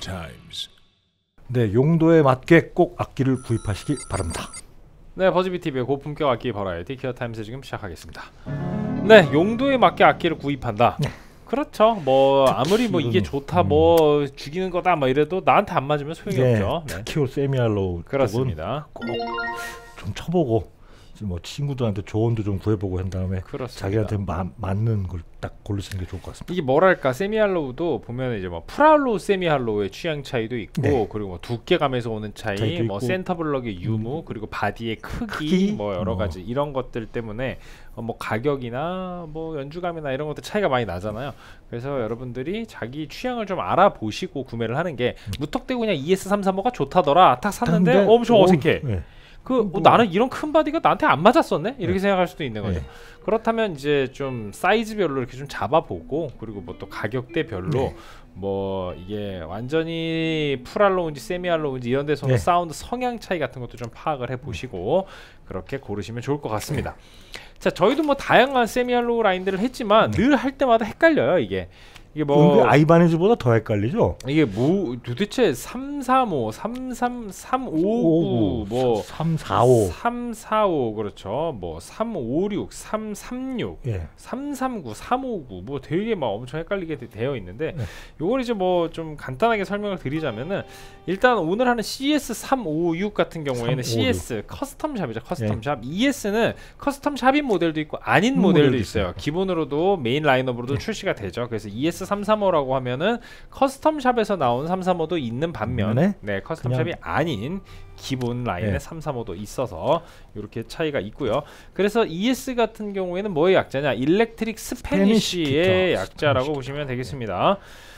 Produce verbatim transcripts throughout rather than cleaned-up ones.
Times. 네, 용도에 맞게 꼭 악기를 구입하시기 바랍니다. 네, 버즈비티비의 고품격 악기 버라이어티 기어타임즈 지금 시작하겠습니다. 네, 용도에 맞게 악기를 구입한다. 네. 그렇죠. 뭐 아무리 뭐 이게 좋다, 음. 뭐 죽이는 거다, 뭐 이래도 나한테 안 맞으면 소용이 네, 없죠. 네. 특히 세미알로우 그렇습니다. 꼭 좀 쳐보고 뭐 친구들한테 조언도 좀 구해보고 한 다음에 그렇습니다. 자기한테 마, 맞는 걸 딱 고르시는 게 좋을 것 같습니다. 이게 뭐랄까 세미할로우도 보면 이제 뭐 프라할로우, 세미할로우의 취향 차이도 있고, 네. 그리고 뭐 두께감에서 오는 차이, 차이도 뭐 있고, 센터블럭의 유무, 음, 그리고 바디의 크기, 크기? 뭐 여러 어. 가지 이런 것들 때문에 어 뭐 가격이나 뭐 연주감이나 이런 것들 차이가 많이 나잖아요. 그래서 여러분들이 자기 취향을 좀 알아보시고 구매를 하는 게, 무턱대고 그냥 이에스 삼삼오가 좋다더라 딱 샀는데 근데, 엄청 어, 어색해. 네. 그 어, 뭐, 나는 이런 큰 바디가 나한테 안 맞았었네? 이렇게 네. 생각할 수도 있는 거죠. 네. 그렇다면 이제 좀 사이즈별로 이렇게 좀 잡아보고, 그리고 뭐 또 가격대별로 네. 뭐 이게 완전히 풀할로우인지 세미할로우인지 이런 데서 네. 사운드 성향 차이 같은 것도 좀 파악을 해보시고 그렇게 고르시면 좋을 것 같습니다. 자, 저희도 뭐 다양한 세미할로우 라인들을 했지만 네. 늘 할 때마다 헷갈려요. 이게 이게 뭐 뭐 아이바네즈보다 더 헷갈리죠? 이게 뭐 도대체 삼삼오, 삼삼, 삼오구, 뭐 삼사오, 삼사오, 그렇죠. 뭐 삼오육, 삼삼육, 예. 삼삼구, 삼오구, 뭐 되게 막 엄청 헷갈리게 되- 되어 있는데, 네. 요걸 이제 뭐 좀 간단하게 설명을 드리자면은, 일단 오늘 하는 씨에스 삼오육 같은 경우에는 삼오육. 씨에스 커스텀 샵이죠. 커스텀 예. 샵. 이에스는 커스텀 샵인 모델도 있고 아닌 음, 모델도 모델도 있어요. 있어요. 기본으로도 메인 라인업으로도 예. 출시가 되죠. 그래서 이에스 삼삼오라고 하면은 커스텀 샵에서 나온 삼삼오도 있는 반면, 네. 네, 커스텀 그냥- 샵이 아닌 기본 라인의 네. 삼삼오도 있어서 이렇게 차이가 있있고요. 그래서 이에스 같은 경우에는 뭐의 약자냐? 일렉트릭 스페니쉬의 스페니쉬 약자라고 기타. 보시면 되겠습니다.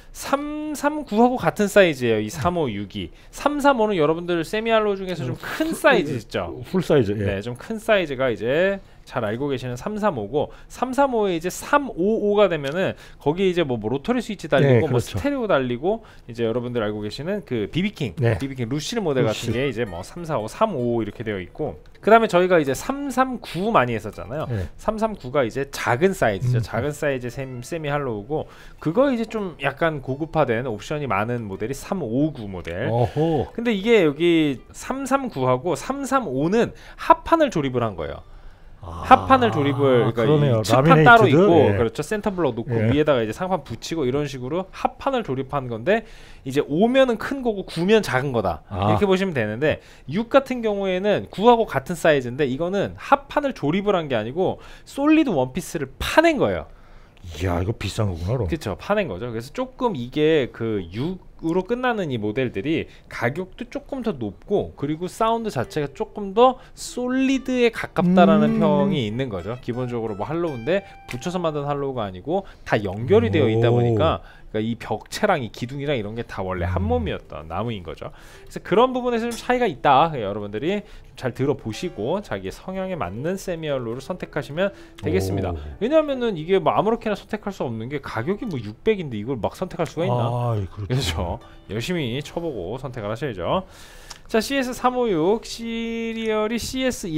삼삼구하고 같은 사이즈예요. 이 삼오육이. 삼삼오는 여러분들 세미알로 중에서 좀 큰 사이즈 있죠. 풀 사이즈. 예. 네, 좀 큰 사이즈가 이제 잘 알고 계시는 삼삼오고, 삼삼오에 이제 삼오오가 되면은 거기에 이제 뭐, 뭐 로터리 스위치 달리고, 네, 뭐 그렇죠. 스테레오 달리고, 이제 여러분들 알고 계시는 그 비비킹, 네. 비비킹 루실 모델 루실. 같은 게 이제 뭐 삼사오, 삼오오 이렇게 되어 있고, 그 다음에 저희가 이제 삼삼구 많이 했었잖아요. 네. 삼삼구가 이제 작은 사이즈죠. 음. 작은 사이즈 셈, 세미 할로우고, 그거 이제 좀 약간 고급화된 옵션이 많은 모델이 삼오구 모델. 어호. 근데 이게 여기 삼삼구하고 삼삼오는 합판을 조립을 한 거예요. 아, 합판을 조립을, 그러니까 그러네요. 이 칩판 라미네이트드? 따로 있고, 예. 그렇죠. 센터블럭 놓고 예. 위에다가 이제 상판 붙이고 이런 식으로 합판을 조립한 건데, 이제 오면은 큰 거고 구면 작은 거다. 아. 이렇게 보시면 되는데, 육 같은 경우에는 구하고 같은 사이즈인데, 이거는 합판을 조립을 한 게 아니고 솔리드 원피스를 파낸 거예요. 이야, 이거 비싼 거구나. 그럼. 그렇죠. 파낸 거죠. 그래서 조금 이게 그 육으로 끝나는 이 모델들이 가격도 조금 더 높고, 그리고 사운드 자체가 조금 더 솔리드에 가깝다라는 음. 평이 있는 거죠. 기본적으로 뭐 할로우인데 붙여서 만든 할로우가 아니고 다 연결이 되어 있다 오. 보니까, 그러니까 이 벽체랑 이 기둥이랑 이런 게 다 원래 한 몸이었던 나무인 거죠. 그래서 그런 부분에서 좀 차이가 있다. 여러분들이 잘 들어보시고 자기의 성향에 맞는 세미얼로를 선택하시면 되겠습니다. 오. 왜냐하면은 이게 뭐 아무렇게나 선택할 수 없는 게, 가격이 뭐 육백인데 이걸 막 선택할 수가 있나? 아, 그렇죠. 그렇죠. 열심히 쳐보고 선택을 하셔야죠. 자, 씨에스 삼오육 시리얼이 씨에스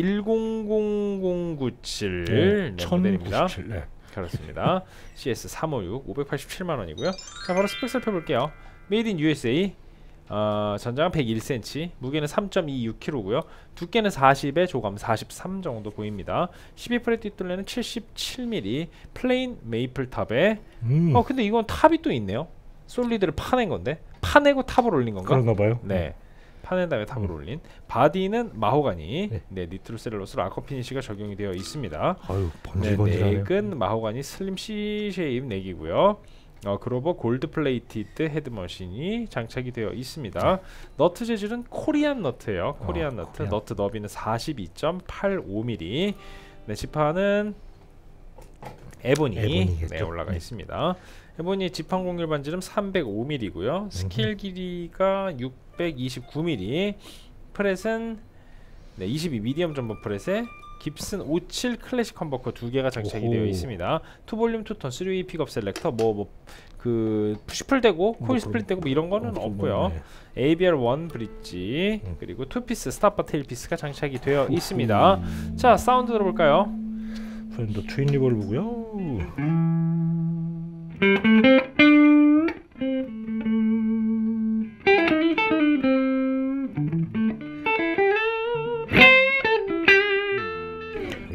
일공공공구칠 네, 네, 모델입니다. 천구십칠. 네. 그렇습니다. 씨에스 삼오육 오백팔십칠만 원이고요. 자, 바로 스펙 살펴볼게요. 메이드 인 유에스에이. 어, 전장은 백일 센티미터, 무게는 삼 점 이육 킬로그램고요. 두께는 사십에 조감 사십삼 정도 보입니다. 십이 프렛 뒷둘레는 칠십칠 밀리미터, 플레인 메이플 탑에 음, 어 근데 이건 탑이 또 있네요. 솔리드를 파낸 건데, 파내고 탑을 올린 건가? 그런가 봐요. 네, 파낸 다음에 탑을 음. 올린. 바디는 마호가니, 네. 네, 니트로셀룰로스 라커 피니시가 적용이 되어 있습니다. 아유, 네, 번질번질하네요. 넥은 마호가니 슬림 C 쉐입 넥이고요. 어, 그로버 골드 플레이티드 헤드머신이 장착이 되어 있습니다. 너트 재질은 코리안 너트예요. 코리안 어, 너트. 코리안. 너트 너비는 사십이 점 팔오 밀리미터. 네, 지판은 에보니 에보니겠죠. 네, 올라가 네. 있습니다. 에보니 지판 공률 반지름 삼백오 밀리미터고요. 스케일 길이가 육백이십구 밀리미터. 프렛은 네, 이십이 미디엄 점퍼 프렛에 깁슨 오십칠 클래식 컴버커 두 개가 장착이 오호. 되어 있습니다. 투 볼륨 투 톤 쓰리 웨이 픽업 셀렉터, 뭐 뭐 그 푸시플 되고 뭐 코일 스플릿 되고 뭐 이런 거는 어, 없고요. 네. 에이비알 원 브릿지, 음. 그리고 투 피스 스탑바 테일 피스가 장착이 되어 있습니다. 자, 사운드 들어볼까요? 펜더 트윈 리볼브고요.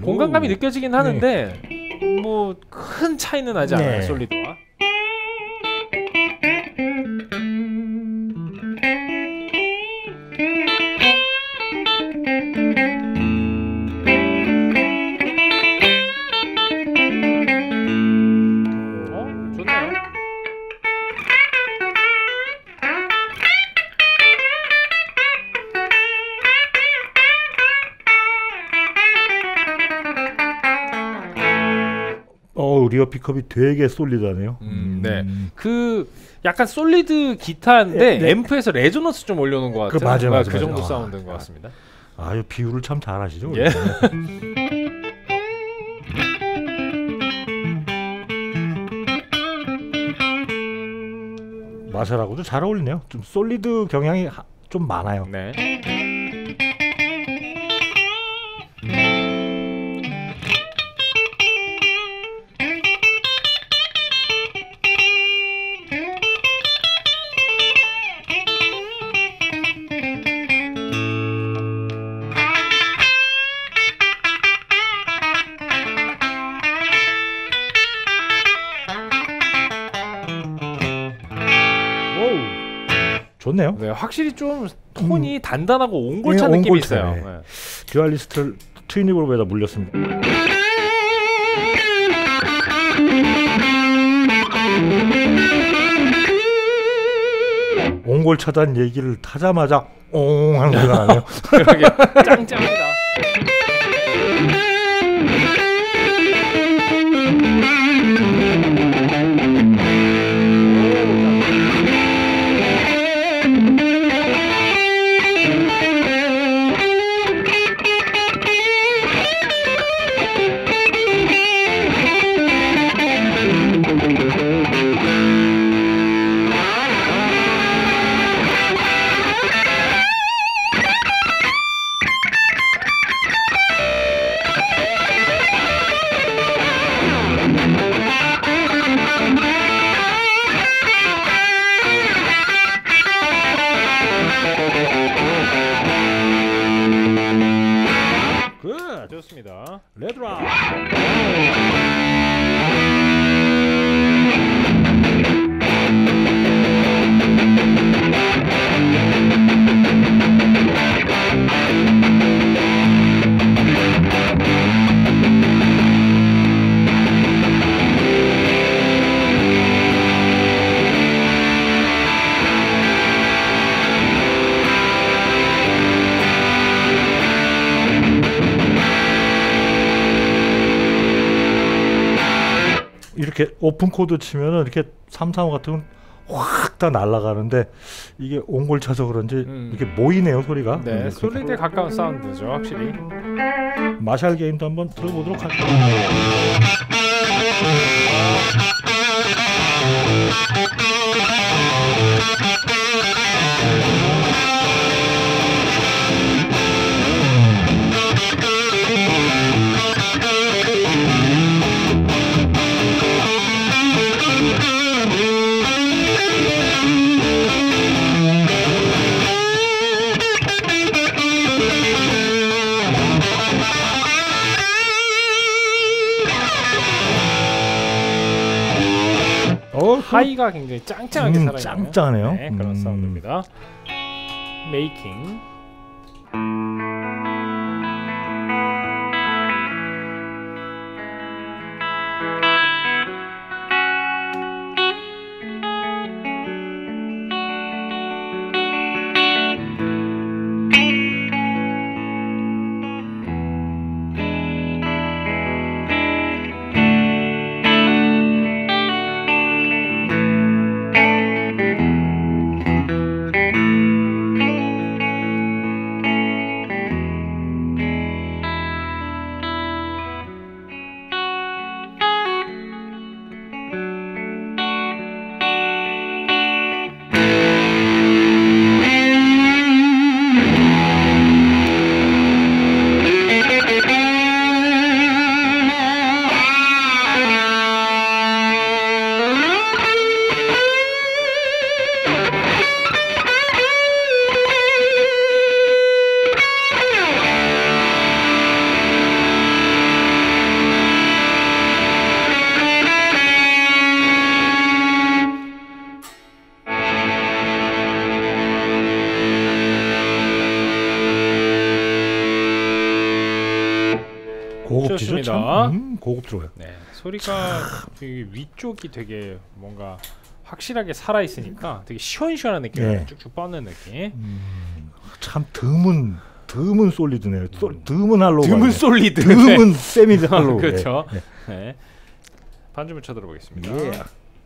공간감이 오. 느껴지긴 하는데 뭐 큰 차이는 나지 않아요. 네. 솔리드와. 어, 좋네요. 어 리어 픽업이 되게 솔리드하네요. 음, 네. 그 약간 솔리드 기타인데 네, 네. 앰프에서 레조넌스 좀 올려놓은 것 같아요. 그 맞아요, 맞아요, 그 맞아요. 정도 아, 사운드인 것 같습니다. 아유 비율을 참 잘하시죠. 예. 마샬하고도 잘 어울리네요. 좀 솔리드 경향이 하- 좀 많아요. 네. 좋네요. 네, 확실히 좀 톤이 단단하고 네, 옹골찬 느낌이 옹골차, 있어요. 네. 네. 듀얼리스트를 트윈이브로에다 물렸습니다. 옹골 차단 얘기를 타자마자 옹 하는 소리가 나네요. 그러게 짱짱합니다. 굿. 좋습니다. 레드라. 이렇게 오픈 코드 치면은 이렇게 삼삼오 같은 확 다 날아가는데 이게 옹골 차서 그런지 음. 이렇게 모이네요 소리가. 네, 음, 솔리드에 가까운 사운드죠, 확실히. 마샬 게임도 한번 들어보도록 할게요. 어, 그- 하이가 굉장히 짱짱하게 음, 살아있는 짱짱하네요. 네, 그런 음. 사운드입니다. 메이킹. 고급지죠. 참. 음, 고급스러워요. 네, 소리가 되게 위쪽이 되게 뭔가 확실하게 살아 있으니까 되게 시원시원한 느낌이 네. 쭉쭉 뻗는 느낌. 음, 참 드문 드문 솔리드네요. 소, 드문 할로우. 드문 솔리드. 드문 세미 할로우. 그렇죠. 네. 네. 반주를 쳐들어보겠습니다. 예.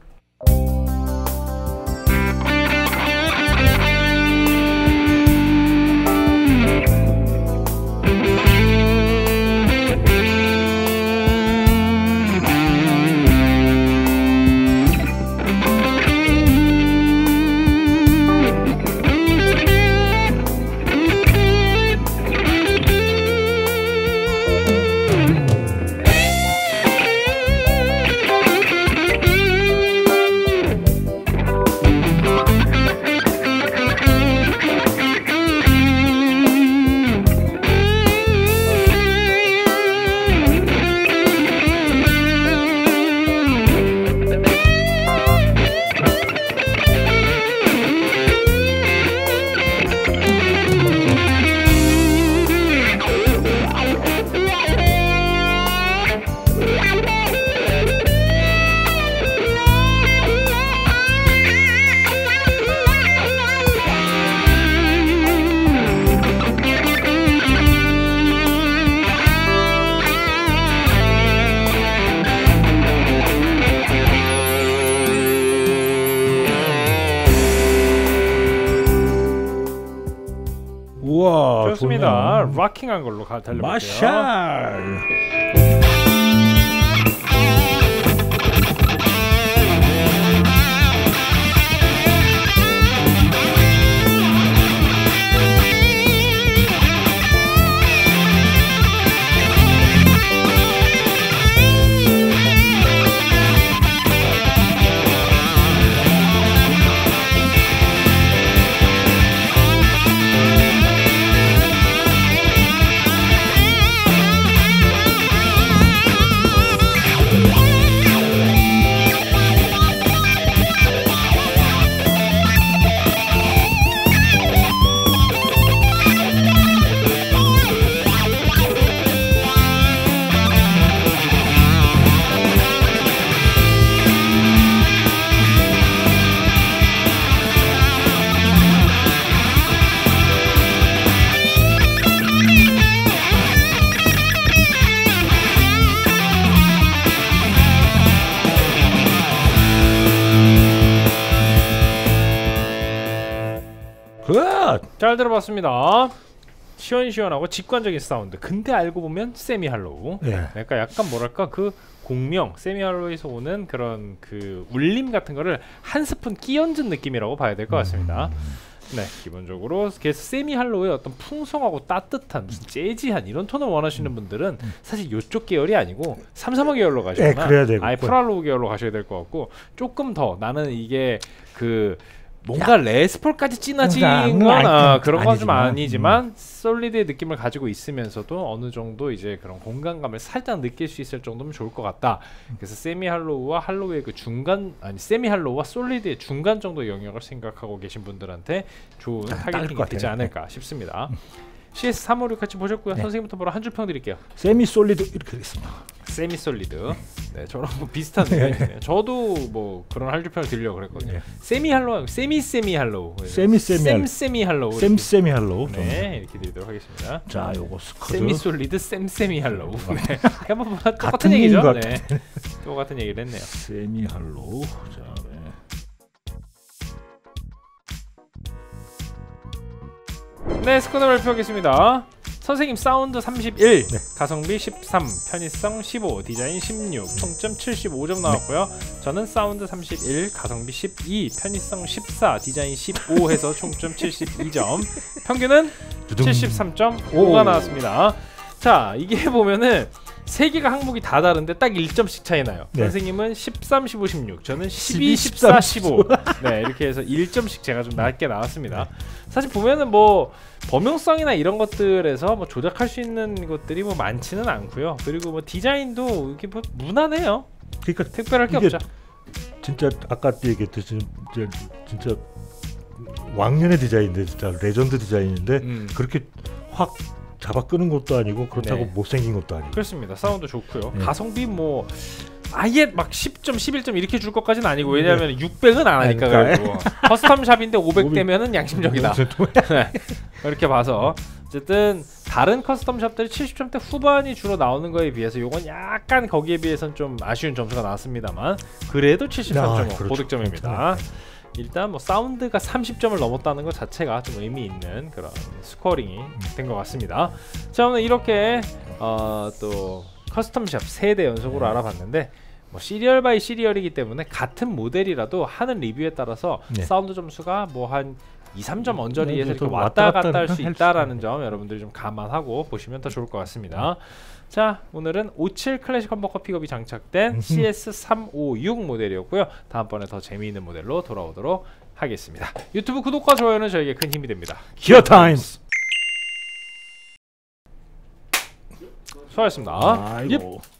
우와, 좋습니다. 좋네요. 락킹한 걸로 가 달려볼게요. 마샬. 굿. 잘 들어봤습니다. 시원시원하고 직관적인 사운드. 근데 알고 보면 세미 할로우. 예. 그러니까 약간 뭐랄까 그 공명 세미 할로우에서 오는 그런 그 울림 같은 거를 한 스푼 끼얹은 느낌이라고 봐야 될 것 같습니다. 네, 기본적으로 그래서 세미 할로우의 어떤 풍성하고 따뜻한 무슨 재즈한 이런 톤을 원하시는 분들은 사실 이쪽 계열이 아니고 삼삼오 계열로 가시거나 예, 그래야 되고. 아예 프랄로우 계열로 가셔야 될 것 같고, 조금 더 나는 이게 그 뭔가 레스폴까지 진하진 음, 건 아, 아니, 그런 건 좀 아니지만, 아니지만 음. 솔리드의 느낌을 가지고 있으면서도 어느 정도 이제 그런 공간감을 살짝 느낄 수 있을 정도면 좋을 것 같다. 그래서 세미 할로우와 할로우의 그 중간, 아니 세미 할로우와 솔리드의 중간 정도 영역을 생각하고 계신 분들한테 좋은 아, 타겟팅이 것 되지 같아요. 않을까 싶습니다. 씨에스 삼오육 같이 보셨고요. 네. 선생님부터 바로 한 줄 평 드릴게요. 세미 솔리드 이렇게 되겠습니다. 세미 솔리드. 네, 저랑 뭐 비슷한 의견이네요. 저도 뭐 그런 한 줄 평을 드리려고 그랬거든요. 네. 세미 할로우, 세미 세미 할로우. 세미 세미 셈 할로우. 세미 할로우. 셈 세미 할로우. 네, 이렇게 드리도록 하겠습니다. 자, 요거 스쿼드. 세미 솔리드 셈 세미 할로우. 네. 한번 똑같은 같은 얘기죠. 것 네. 똑같은 얘기를 했네요. 세미 할로우. 자, 네. 네, 스코어 발표하겠습니다. 선생님 사운드 삼십일, 네. 가성비 십삼, 편의성 십오, 디자인 십육, 총점 칠십오 점 나왔고요. 저는 사운드 삼십일, 가성비 십이, 편의성 십사, 디자인 십오 해서 총점 칠십이 점, 평균은 두둥. 칠십삼 점 오가 나왔습니다. 자, 이게 보면은 세 개가 항목이 다 다른데 딱 일 점씩 차이 나요. 네. 선생님은 십삼, 십오, 십육, 저는 십이, 십사, 십오. 네, 이렇게 해서 일 점씩 제가 좀 낮게 나왔습니다. 사실 보면은 뭐 범용성이나 이런 것들에서 뭐 조작할 수 있는 것들이 뭐 많지는 않고요. 그리고 뭐 디자인도 이게 뭐 무난해요. 그러니까 특별할 게 이게 없죠. 진짜 아까 얘기했듯이 진짜, 진짜 왕년의 디자인인데 진짜 레전드 디자인인데 음. 그렇게 확 잡아 끄는 것도 아니고 그렇다고 네. 못생긴 것도 아니고. 그렇습니다. 사운드 좋고요. 네. 가성비 뭐 아예 막 십 점, 십일 점 이렇게 줄 것까지는 아니고 왜냐하면 네. 육백은 안 하니까 그래도 커스텀 샵인데 오백 대면은 양심적이다. 네. 이렇게 봐서 어쨌든 다른 커스텀 샵들이 칠십 점대 후반이 주로 나오는 거에 비해서 요건 약간 거기에 비해서는 좀 아쉬운 점수가 나왔습니다만 그래도 칠십삼 점 오 아, 그렇죠. 고득점입니다. 일단 뭐 사운드가 삼십 점을 넘었다는 것 자체가 좀 의미 있는 그런 스코어링이 된 것 같습니다. 자, 오늘 이렇게 어, 또 커스텀샵 세 대 연속으로 알아봤는데 뭐 시리얼 바이 시리얼이기 때문에 같은 모델이라도 하는 리뷰에 따라서 네. 사운드 점수가 뭐 한 이, 삼 점 언저리에서 네, 이렇게 또 왔다 왔다 갔다 갔다 할 수 할 있다라는 수 점 여러분들이 좀 감안하고 보시면 더 좋을 것 같습니다. 자, 오늘은 오십칠 클래식 험버커 픽업이 장착된 씨에스 삼백오십육 모델이었고요. 다음번에 더 재미있는 모델로 돌아오도록 하겠습니다. 유튜브 구독과 좋아요는 저에게 큰 힘이 됩니다. 기어 타임스. 수고하셨습니다. 아이고. 예.